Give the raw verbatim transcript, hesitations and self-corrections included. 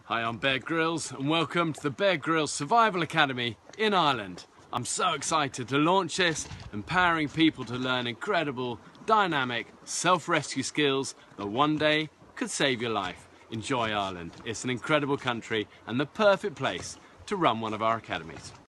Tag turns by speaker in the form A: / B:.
A: Hi, I'm Bear Grylls and welcome to the Bear Grylls Survival Academy in Ireland. I'm so excited to launch this, empowering people to learn incredible, dynamic, self-rescue skills that one day could save your life. Enjoy Ireland. It's an incredible country and the perfect place to run one of our academies.